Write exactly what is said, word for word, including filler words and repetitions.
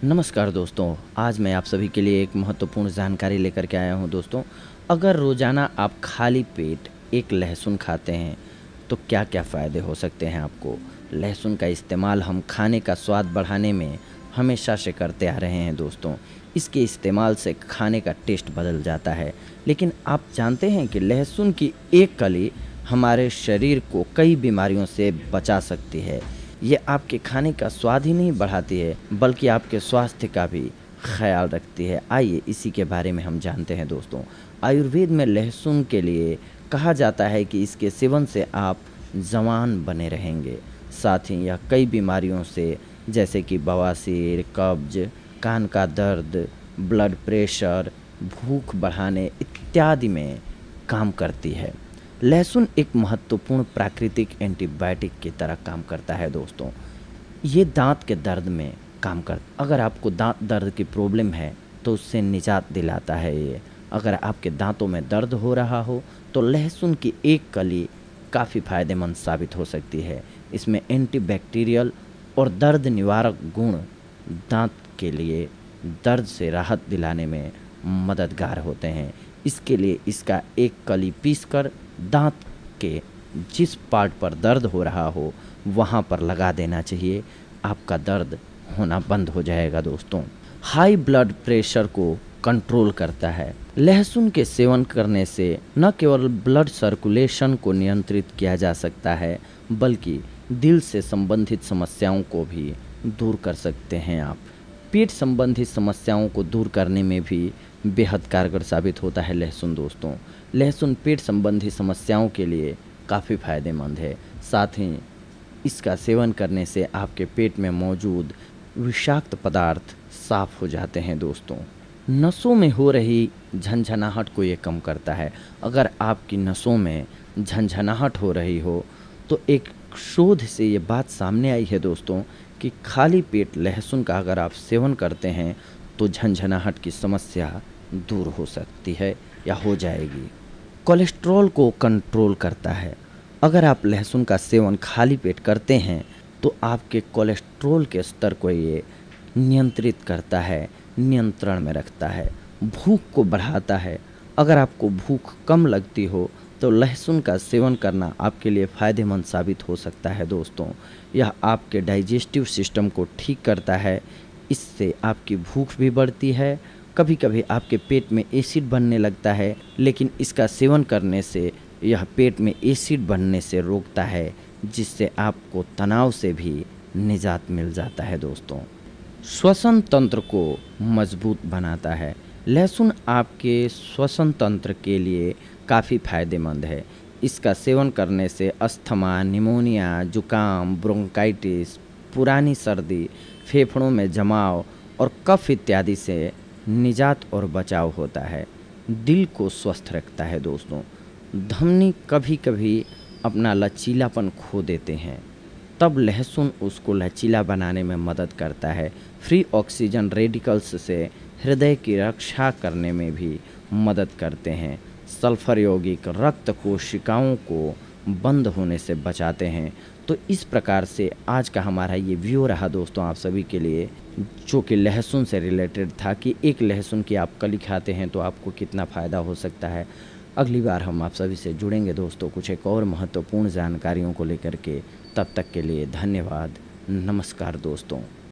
नमस्कार दोस्तों, आज मैं आप सभी के लिए एक महत्वपूर्ण जानकारी लेकर के आया हूं दोस्तों। अगर रोज़ाना आप खाली पेट एक लहसुन खाते हैं, तो क्या-क्या फ़ायदे हो सकते हैं आपको। लहसुन का इस्तेमाल हम खाने का स्वाद बढ़ाने में हमेशा से करते आ रहे हैं दोस्तों। इसके इस्तेमाल से खाने का टेस्ट बदल जाता है। लेकिन आप जानते हैं कि लहसुन की एक कली हमारे शरीर को कई बीमारियों से बचा सकती है। ये आपके खाने का स्वाद ही नहीं बढ़ाती है, बल्कि आपके स्वास्थ्य का भी ख्याल रखती है। आइए इसी के बारे में हम जानते हैं दोस्तों। आयुर्वेद में लहसुन के लिए कहा जाता है कि इसके सेवन से आप जवान बने रहेंगे। साथ ही यह कई बीमारियों से, जैसे कि बवासीर, कब्ज, कान का दर्द, ब्लड प्रेशर, भूख बढ़ाने इत्यादि में काम करती है। लहसुन एक महत्वपूर्ण प्राकृतिक एंटीबायोटिक की तरह काम करता है दोस्तों। ये दांत के दर्द में काम कर अगर आपको दांत दर्द की प्रॉब्लम है तो उससे निजात दिलाता है ये। अगर आपके दांतों में दर्द हो रहा हो तो लहसुन की एक कली काफ़ी फ़ायदेमंद साबित हो सकती है। इसमें एंटीबैक्टीरियल और दर्द निवारक गुण दांत के लिए दर्द से राहत दिलाने में मददगार होते हैं। इसके लिए इसका एक कली पीसकर दांत के जिस पार्ट पर दर्द हो रहा हो वहाँ पर लगा देना चाहिए। आपका दर्द होना बंद हो जाएगा दोस्तों। हाई ब्लड प्रेशर को कंट्रोल करता है। लहसुन के सेवन करने से न केवल ब्लड सर्कुलेशन को नियंत्रित किया जा सकता है, बल्कि दिल से संबंधित समस्याओं को भी दूर कर सकते हैं आप। पेट संबंधित समस्याओं को दूर करने में भी बेहद कारगर साबित होता है लहसुन दोस्तों। लहसुन पेट संबंधी समस्याओं के लिए काफ़ी फ़ायदेमंद है। साथ ही इसका सेवन करने से आपके पेट में मौजूद विषाक्त पदार्थ साफ हो जाते हैं दोस्तों। नसों में हो रही झंझनाहट को ये कम करता है। अगर आपकी नसों में झंझनाहट हो रही हो तो एक शोध से ये बात सामने आई है दोस्तों कि खाली पेट लहसुन का अगर आप सेवन करते हैं तो झंझनाहट की समस्या दूर हो सकती है या हो जाएगी। कोलेस्ट्रॉल को कंट्रोल करता है। अगर आप लहसुन का सेवन खाली पेट करते हैं तो आपके कोलेस्ट्रॉल के स्तर को ये नियंत्रित करता है, नियंत्रण में रखता है। भूख को बढ़ाता है। अगर आपको भूख कम लगती हो तो लहसुन का सेवन करना आपके लिए फ़ायदेमंद साबित हो सकता है दोस्तों। यह आपके डाइजेस्टिव सिस्टम को ठीक करता है। इससे आपकी भूख भी बढ़ती है। कभी कभी आपके पेट में एसिड बनने लगता है, लेकिन इसका सेवन करने से यह पेट में एसिड बनने से रोकता है, जिससे आपको तनाव से भी निजात मिल जाता है दोस्तों। श्वसन तंत्र को मजबूत बनाता है। लहसुन आपके श्वसन तंत्र के लिए काफ़ी फ़ायदेमंद है। इसका सेवन करने से अस्थमा, निमोनिया, जुकाम, ब्रोंकाइटिस, पुरानी सर्दी, फेफड़ों में जमाव और कफ इत्यादि से निजात और बचाव होता है। दिल को स्वस्थ रखता है दोस्तों। धमनी कभी कभी अपना लचीलापन खो देते हैं, तब लहसुन उसको लचीला बनाने में मदद करता है। फ्री ऑक्सीजन रेडिकल्स से हृदय की रक्षा करने में भी मदद करते हैं। सल्फर यौगिक रक्त कोशिकाओं को बंद होने से बचाते हैं। तो इस प्रकार से आज का हमारा ये वीडियो रहा दोस्तों आप सभी के लिए, जो कि लहसुन से रिलेटेड था कि एक लहसुन की आप कली खाते हैं तो आपको कितना फ़ायदा हो सकता है। अगली बार हम आप सभी से जुड़ेंगे दोस्तों कुछ एक और महत्वपूर्ण जानकारियों को लेकर के। तब तक के लिए धन्यवाद। नमस्कार दोस्तों।